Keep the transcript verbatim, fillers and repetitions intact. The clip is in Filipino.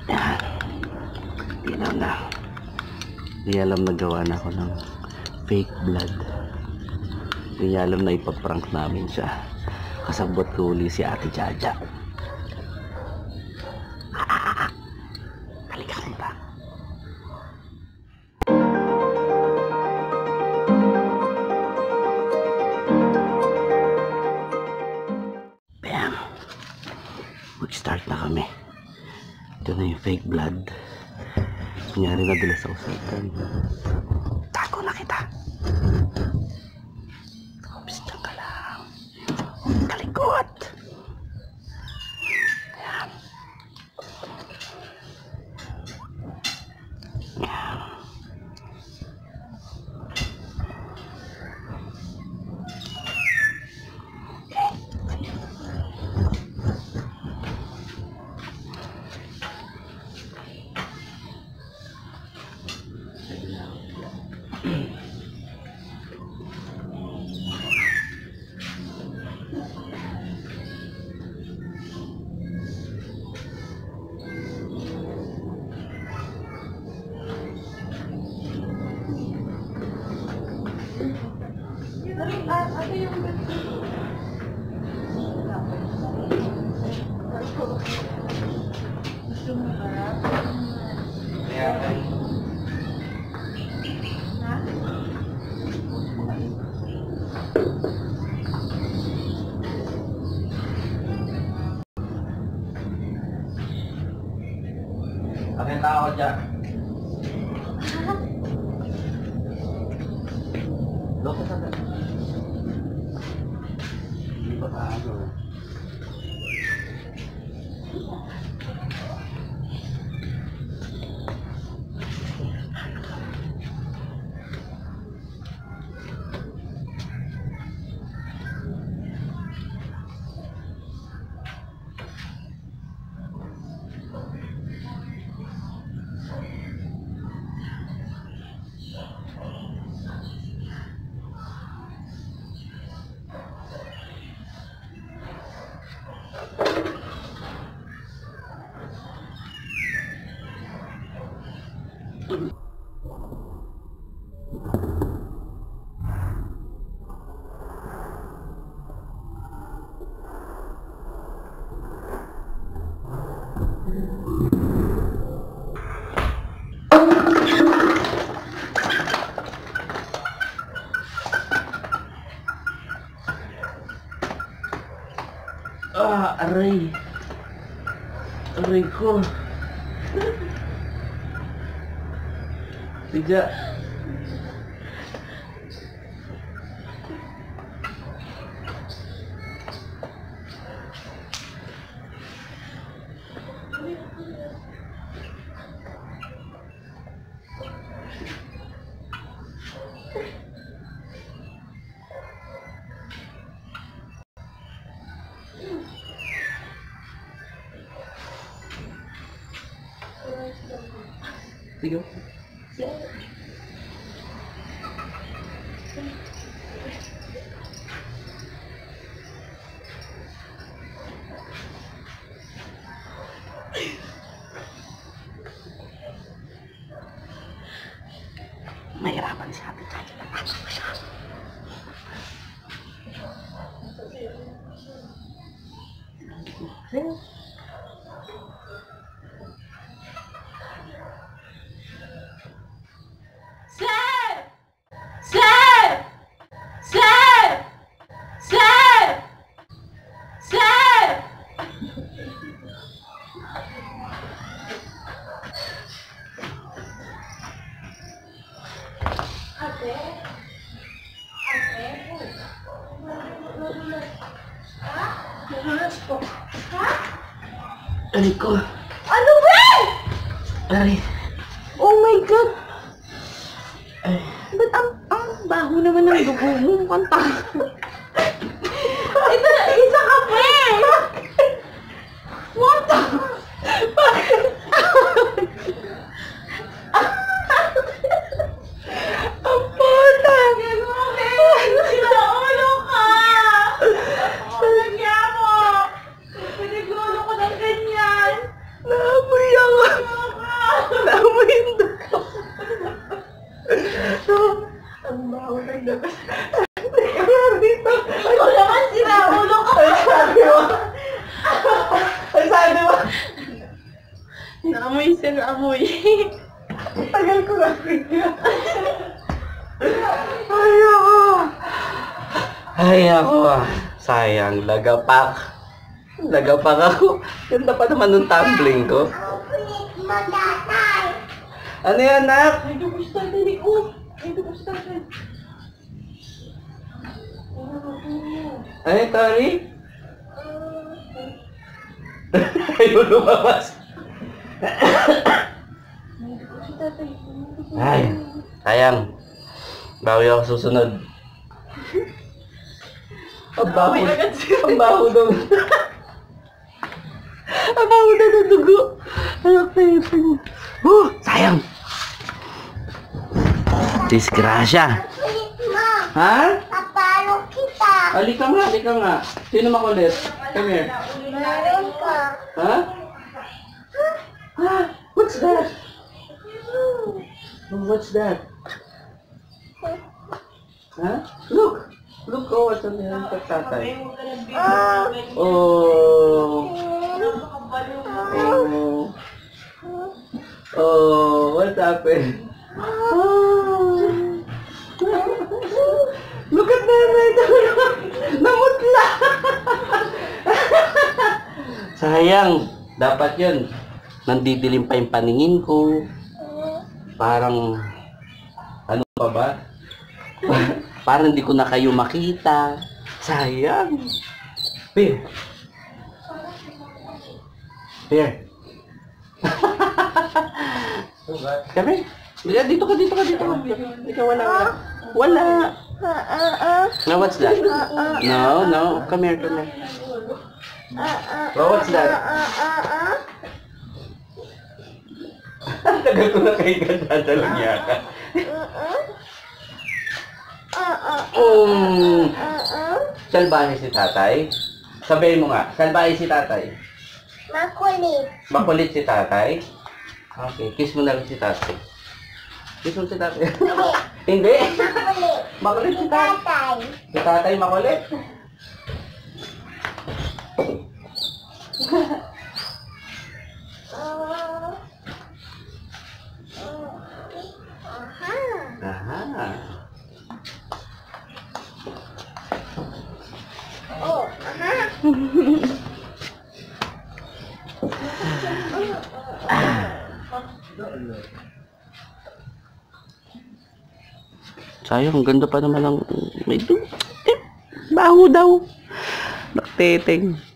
Yan. Ilaw na. Hindi alam na gawa na ako ng fake blood. Hindi alam na ipaprank namin siya. Kasabot ko uli si Ate Jaja. Ah, halika kita. Bam! Mag-start na kami. Ito na yung fake blood. Kunyari na dala sa usapan. Tago na kita. Tapos dyan ka lang. Kalikot. Ayan. Ayan. Ano yung gusto mo harap? Kaya ay Ha? kami tao dyan. Loko sa dyan. Hindi ba tayo? Ah, aray. Aray ko. Tidak. Tiga. Mahirapan si Ate Jaja. Napasok ko siya. Sige. Ate? Ate? Ha? Nahalas ko. Ha? Aray ko. Ano ba? Aray. Oh my God! Ay. Ba't ang, ang baho naman ng dugo mo? Mukhang tayo. Ito na, isa ka pa eh! What the? Bakit? Ang puta! Sinaulo ka! Lagyan mo! Pinigulo ko ng ganyan! Naamoy ako. Naamoy yung dugo. Ang baho ng labas. Ikaw naman sila, ulo ka. Ay, sabi mo. Ay, sabi mo. Naamoy sila, amoy. Tagal ko na video. Ay, ako. Ay, ako. Sayang, lagapak. Lagapak ako. Ganda pa naman ng tumbling ko. Ano yan, nak? Ay, dugo sa tatay ko. Ay, dugo sa tatay. Ay, Tori? Ayaw lumabas. Ay, sayang. Bawi ako susunod. Ang baho. Ang baho daw. Ang baho daw ng dugo. Anak na yun. Oh, sayang. Disgrasya. Ha? Papalo kita. Halika nga, halika nga. Sino makulit? Come here. Meron ka. Ha? Ha? What's that? Oh, what's that? Ha? Look! Look, oh, what's on the hand of tatay? Oh! Oh! Oh, what happened? Oh! Look at that! Namutla! Sayang! Dapat yun. Nandidilim pa yung paningin ko. Parang... Ano pa ba? Parang hindi ko na kayo makita. Sayang. Here. Here. Kami. Dito ka, dito ka, dito ka. Ikaw wala, wala. Wala. No, what's that? No, no. Come here, come here. Oh, what's that? Tagal ko na kayo dadalong yaka. Um, salbahe si tatay. Sabihin mo nga, salbahe si tatay. Makulit. Makulit si tatay. Okay, kiss mo na rin si tatay. Kiss mo si tatay. Hindi. Makulit. Makulit si tatay. Tatay. Si tatay makulit. Aha. Oh, aha. Sayang, ang ganda pa naman ng may du- eh, baho daw. Nakteteng.